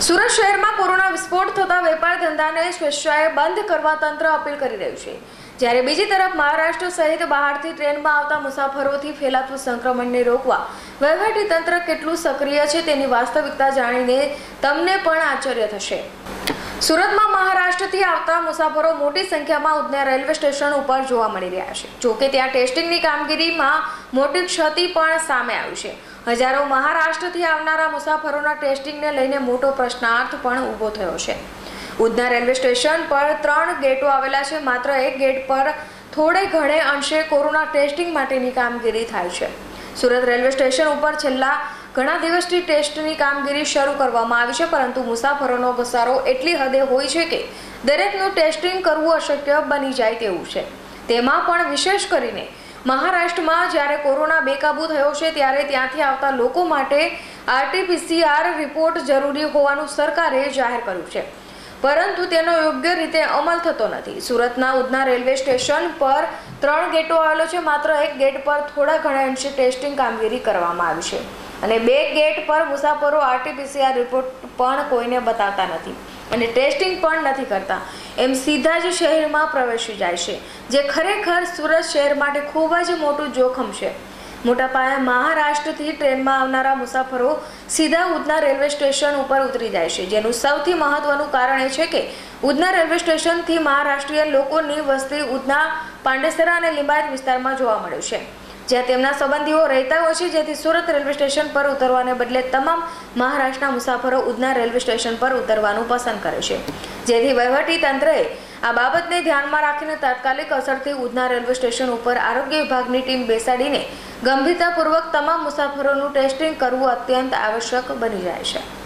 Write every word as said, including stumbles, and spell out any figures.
સુરત શહેરમાં કોરોના વિસ્ફોટ થતા વેપાર ધંધાને સ્વેચ્છાએ બંધ કરવા તંત્ર અપીલ કરી રહ્યું છે, જ્યારે બીજી તરફ મહારાષ્ટ્ર સહિત બહારથી ટ્રેનમાં આવતા મુસાફરોથી ફેલાતું સંક્રમણને રોકવા વહીવટી તંત્ર કેટલું સક્રિય છે તેની વાસ્તવિકતા જાણીને તમને પણ આશ્ચર્ય થશે। સુરતમાં મહારાષ્ટ્રથી આવતા મુસાફરો મોટી સંખ્યામાં ઉધના રેલવે સ્ટેશન ઉપર જોવા મળી રહ્યા છે। જોકે ત્યાં ટેસ્ટિંગની કામગીરીમાં મોટી ક્ષતિ પણ સામે આવી છે। હજારો મહારાષ્ટ્રથી આવનારા મુસાફરોના ટેસ્ટિંગને લઈને મોટો પ્રશ્નાર્થ પણ ઊભો થયો છે। ઉધના રેલવે સ્ટેશન પર ત્રણ ગેટો આવેલા છે, માત્ર એક ગેટ પર થોડે ઘણે અંશે કોરોના ટેસ્ટિંગ માટેની કામગીરી થાય છે। સુરત રેલવે સ્ટેશન ઉપર છેલ્લા ઘણા દિવસથી ટેસ્ટની કામગીરી શરૂ કરવામાં આવી છે, પરંતુ મુસાફરોનો ઘસારો એટલી હદે હોય છે કે દરેકનું ટેસ્ટિંગ કરવું અશક્ય બની જાય તેવું છે। તેમાં પણ વિશેષ કરીને મહારાષ્ટ્રમાં જ્યારે કોરોના બેકાબૂ થયો છે ત્યારે ત્યાંથી આવતા લોકો માટે આરટીપીસીઆર રિપોર્ટ જરૂરી હોવાનું સરકારે જાહેર કર્યું છે, પરંતુ તેનો યોગ્ય રીતે અમલ થતો નથી। સુરતના ઉધના રેલવે સ્ટેશન પર ત્રણ ગેટો આવેલો છે, માત્ર એક ગેટ પર થોડા ઘણા અંશે ટેસ્ટિંગ કામગીરી કરવામાં આવી છે અને બે ગેટ પર મુસાફરો આરટીપીસીઆર રિપોર્ટ પણ કોઈને બતાવતા નથી અને ટેસ્ટિંગ પણ નથી કરતા, એમ સીધા જ શહેરમાં પ્રવેશી જાય છે, જે ખરેખર સુરત શહેર માટે ખૂબ જ મોટું જોખમ છે। મોટા પાયે મહારાષ્ટ્રથી ટ્રેનમાં આવનારા મુસાફરો સીધા ઉધના રેલવે સ્ટેશન ઉપર ઉતરી જાય છે, જેનું સૌથી મહત્વનું કારણ એ છે કે ઉધના રેલવે સ્ટેશનથી મહારાષ્ટ્રીય લોકોની વસ્તી ઉધના, પાંડેસરા અને લિંબાયત વિસ્તારમાં જોવા મળે છે, જ્યાં તેમના સંબંધીઓ રહેતા હોય છે, જેથી સુરત રેલવે સ્ટેશન પર ઉતરવાને બદલે તમામ મહારાષ્ટ્રના મુસાફરો ઉધના રેલવે સ્ટેશન પર ઉતરવાનું પસંદ કરે છે, જેથી વહીવટી તંત્રએ આ બાબતને ધ્યાનમાં રાખીને તાત્કાલિક અસરથી ઉધના રેલવે સ્ટેશન ઉપર આરોગ્ય વિભાગની ટીમ બેસાડીને ગંભીરતાપૂર્વક તમામ મુસાફરોનું ટેસ્ટિંગ કરવું અત્યંત આવશ્યક બની જાય છે।